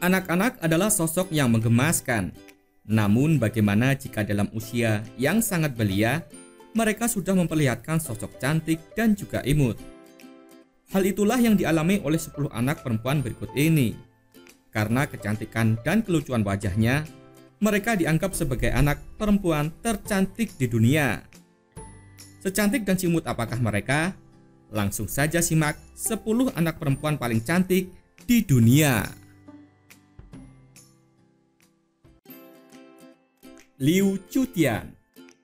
Anak-anak adalah sosok yang menggemaskan. Namun bagaimana jika dalam usia yang sangat belia, mereka sudah memperlihatkan sosok cantik dan juga imut? Hal itulah yang dialami oleh 10 anak perempuan berikut ini. Karena kecantikan dan kelucuan wajahnya, mereka dianggap sebagai anak perempuan tercantik di dunia. Secantik dan simut apakah mereka? Langsung saja simak 10 anak perempuan paling cantik di dunia. Liu Chutian.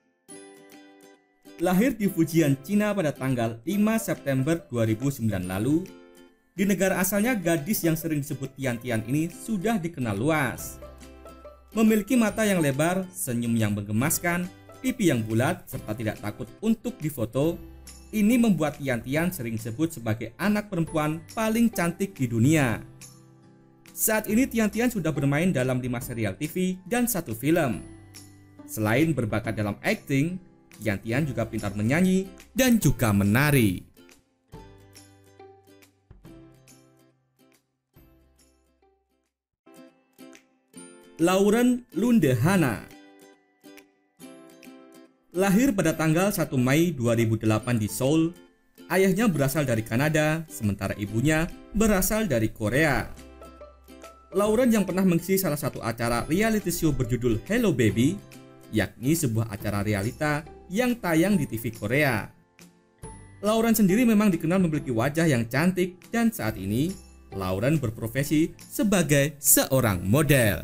Lahir di Fujian, Cina pada tanggal 5 September 2009 lalu, di negara asalnya gadis yang sering disebut Tian-Tian ini sudah dikenal luas. Memiliki mata yang lebar, senyum yang menggemaskan, pipi yang bulat, serta tidak takut untuk difoto, ini membuat Tian-Tian sering disebut sebagai anak perempuan paling cantik di dunia. Saat ini Tian-Tian sudah bermain dalam 5 serial TV dan 1 film. Selain berbakat dalam akting, Tian-Tian juga pintar menyanyi dan juga menari. Lauren Lundehana. Lahir pada tanggal 1 Mei 2008 di Seoul, ayahnya berasal dari Kanada, sementara ibunya berasal dari Korea. Lauren yang pernah mengisi salah satu acara reality show berjudul Hello Baby, yakni sebuah acara realita yang tayang di TV Korea. Lauren sendiri memang dikenal memiliki wajah yang cantik dan saat ini Lauren berprofesi sebagai seorang model.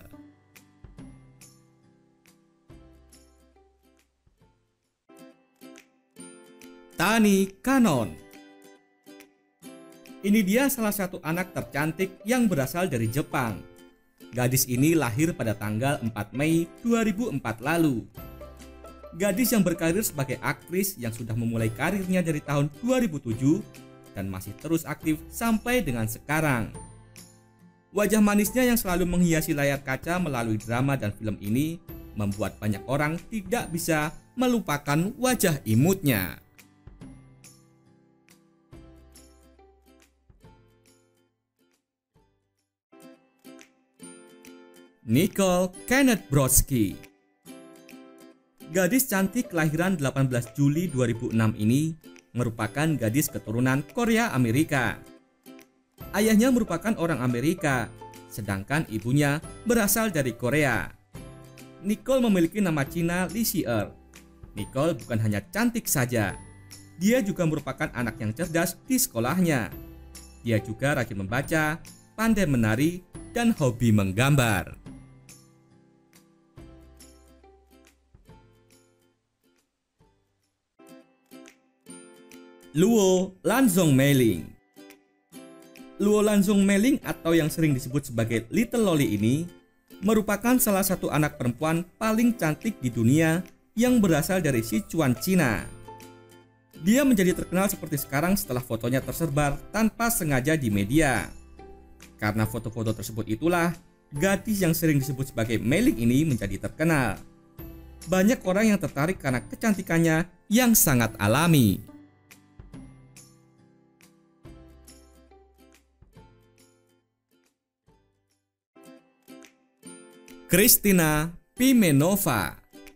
Tani Kanon. Ini dia salah satu anak tercantik yang berasal dari Jepang. Gadis ini lahir pada tanggal 4 Mei 2004 lalu. Gadis yang berkarir sebagai aktris yang sudah memulai karirnya dari tahun 2007 dan masih terus aktif sampai dengan sekarang. Wajah manisnya yang selalu menghiasi layar kaca melalui drama dan film ini membuat banyak orang tidak bisa melupakan wajah imutnya. Nicole Kenneth Brodsky. Gadis cantik kelahiran 18 Juli 2006 ini merupakan gadis keturunan Korea Amerika. Ayahnya merupakan orang Amerika, sedangkan ibunya berasal dari Korea. Nicole memiliki nama Cina Lee Si-er. Nicole bukan hanya cantik saja, dia juga merupakan anak yang cerdas di sekolahnya. Dia juga rajin membaca, pandai menari, dan hobi menggambar. Luo Lanzhongmeiling. Luo Lanzhongmeiling atau yang sering disebut sebagai Little Loli ini merupakan salah satu anak perempuan paling cantik di dunia yang berasal dari Sichuan, Cina. Dia menjadi terkenal seperti sekarang setelah fotonya tersebar tanpa sengaja di media. Karena foto-foto tersebut itulah gadis yang sering disebut sebagai Meiling ini menjadi terkenal. Banyak orang yang tertarik karena kecantikannya yang sangat alami. Kristina Pimenova.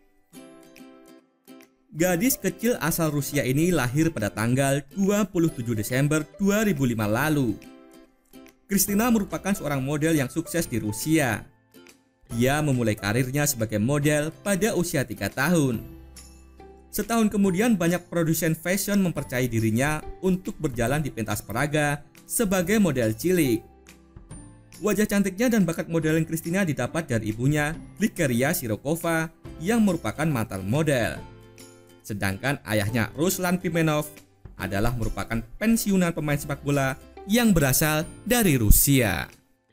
Gadis kecil asal Rusia ini lahir pada tanggal 27 Desember 2005 lalu. Kristina merupakan seorang model yang sukses di Rusia. Dia memulai karirnya sebagai model pada usia 3 tahun. Setahun kemudian banyak produsen fashion mempercayai dirinya untuk berjalan di pentas peraga sebagai model cilik. Wajah cantiknya dan bakat modeling Kristina didapat dari ibunya, Glikeria Sirokova, yang merupakan mantan model. Sedangkan ayahnya, Ruslan Pimenov, adalah merupakan pensiunan pemain sepak bola yang berasal dari Rusia.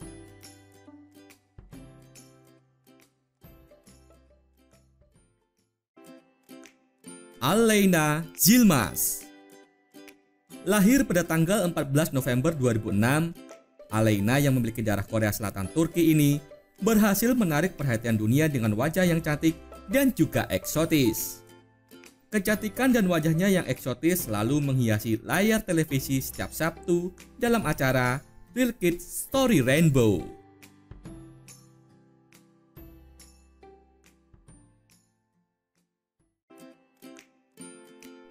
Aleyna Yilmaz. Lahir pada tanggal 14 November 2006, Aleyna yang memiliki darah Korea Selatan Turki ini berhasil menarik perhatian dunia dengan wajah yang cantik dan juga eksotis. Kecantikan dan wajahnya yang eksotis selalu menghiasi layar televisi setiap Sabtu dalam acara Real Kids Story Rainbow.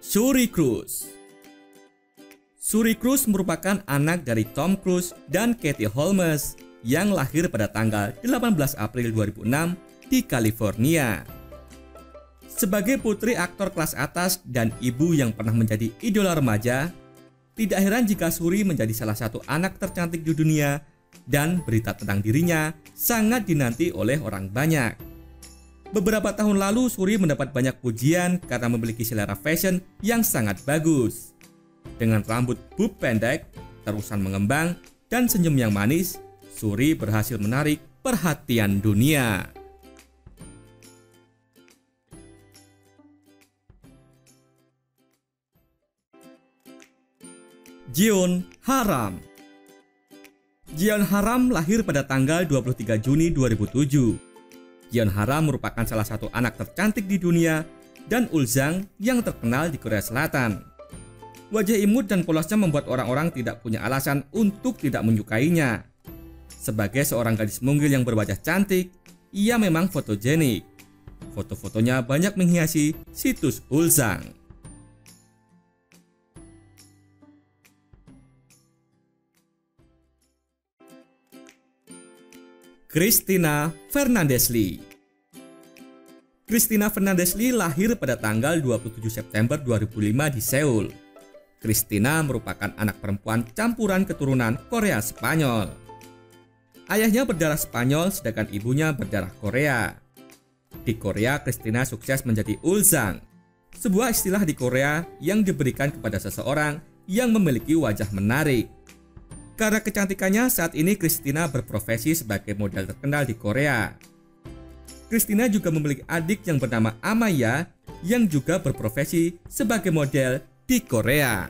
Suri Cruise. Suri Cruise merupakan anak dari Tom Cruise dan Katie Holmes yang lahir pada tanggal 18 April 2006 di California. Sebagai putri aktor kelas atas dan ibu yang pernah menjadi idola remaja, tidak heran jika Suri menjadi salah satu anak tercantik di dunia dan berita tentang dirinya sangat dinanti oleh orang banyak. Beberapa tahun lalu Suri mendapat banyak pujian karena memiliki selera fashion yang sangat bagus. Dengan rambut bob pendek, terusan mengembang, dan senyum yang manis, Suri berhasil menarik perhatian dunia. Jeon Haram. Jeon Haram lahir pada tanggal 23 Juni 2007. Jeon Haram merupakan salah satu anak tercantik di dunia dan Ulzang yang terkenal di Korea Selatan. Wajah imut dan polosnya membuat orang-orang tidak punya alasan untuk tidak menyukainya. Sebagai seorang gadis mungil yang berwajah cantik, ia memang fotogenik. Foto-fotonya banyak menghiasi situs Ulzang. Christina Fernandez Lee. Christina Fernandez Lee lahir pada tanggal 27 September 2005 di Seoul. Christina merupakan anak perempuan campuran keturunan Korea Spanyol. Ayahnya berdarah Spanyol sedangkan ibunya berdarah Korea. Di Korea, Christina sukses menjadi Ulzang, sebuah istilah di Korea yang diberikan kepada seseorang yang memiliki wajah menarik. Karena kecantikannya, saat ini Christina berprofesi sebagai model terkenal di Korea. Christina juga memiliki adik yang bernama Amaya yang juga berprofesi sebagai model di Korea.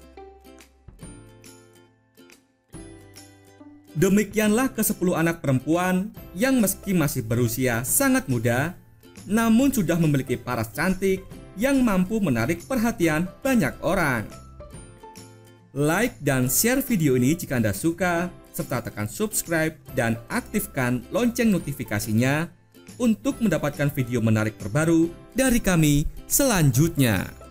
Demikianlah ke-10 anak perempuan yang meski masih berusia sangat muda, namun sudah memiliki paras cantik yang mampu menarik perhatian banyak orang. Like dan share video ini jika Anda suka, serta tekan subscribe dan aktifkan lonceng notifikasinya untuk mendapatkan video menarik terbaru dari kami selanjutnya.